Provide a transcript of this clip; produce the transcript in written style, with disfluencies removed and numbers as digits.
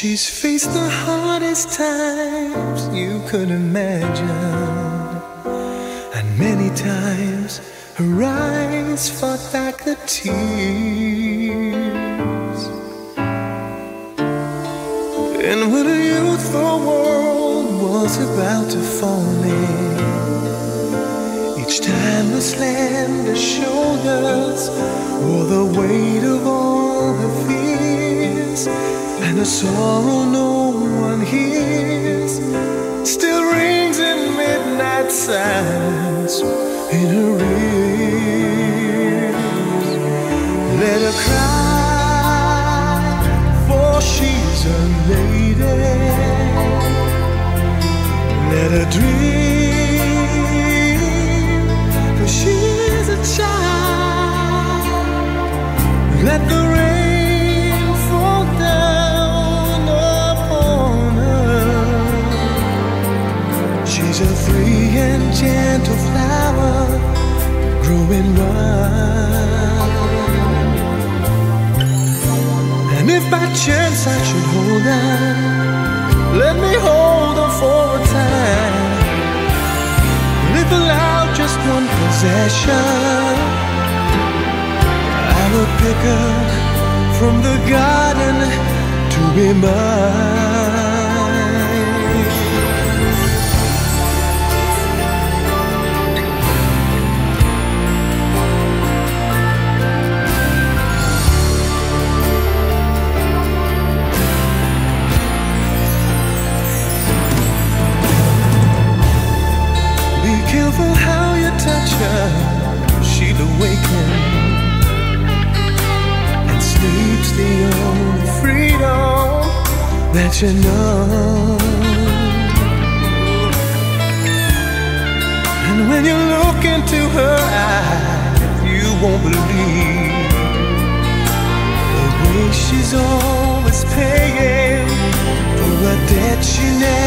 She's faced the hardest times you could imagine, and many times her eyes fought back the tears. And when a youthful world was about to fall in, each time the slender shoulders bore the weight of all her fears, and the sorrow no one hears still rings in midnight silence in her ears. Let her cry, for she's a lady. Let her dream, for she's a child. Let the rain fall down upon her. She's a free and gentle flower growing wild. And if by chance I should hold her, let me hold her for a time. And if allowed just one possession, I would pick her from the garden to be mine. Be careful how you touch her, she'll awaken, and sleep's the only freedom that you know. And when you look into her eyes, you won't believe the way she's always paying for a debt she never